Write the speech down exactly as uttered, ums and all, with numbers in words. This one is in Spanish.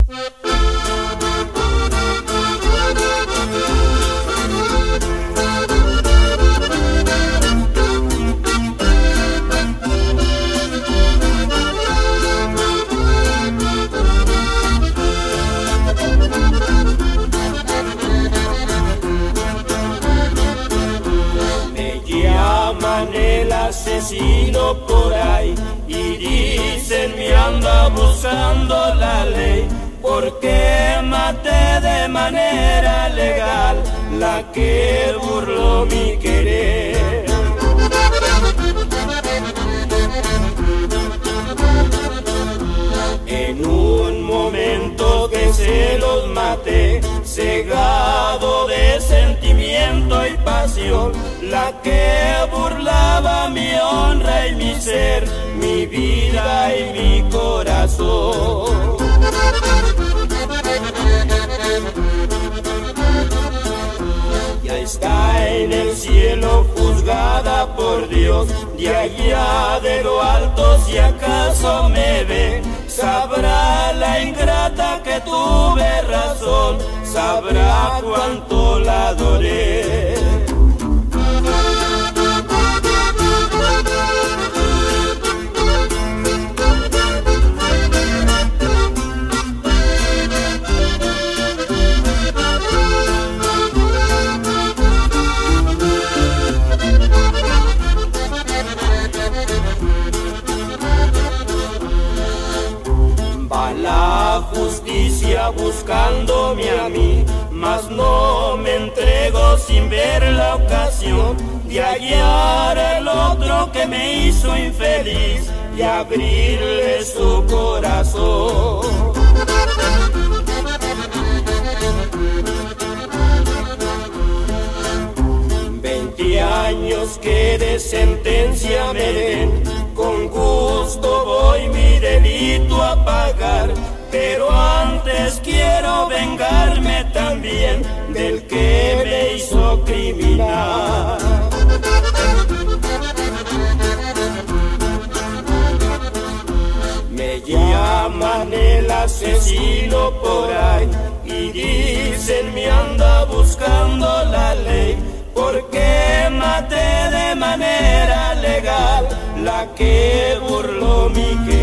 El asesino por ahí y dicen me anda buscando la ley, porque maté de manera legal la que burló mi querer. En un momento que se los maté, cegado de sentimiento y pasión, la que burlaba mi honra y mi ser, mi vida y mi corazón. Ya está en el cielo juzgada por Dios, de allá de lo alto si acaso me ve, sabrá la ingrata que tuve razón, sabrá cuánto la adoré. Va la justicia buscándome a mí, mas no me entrego sin ver la ocasión de hallar el otro que me hizo infeliz y abrirle su corazón. Veinte años que de sentencia me den, con gusto voy mi delito a pagar, pero antes quiero vengarme también del que me hizo criminal. Me llaman el asesino por ahí y dicen me anda buscando la ley, porque maté de manera legal la que burló mi querer.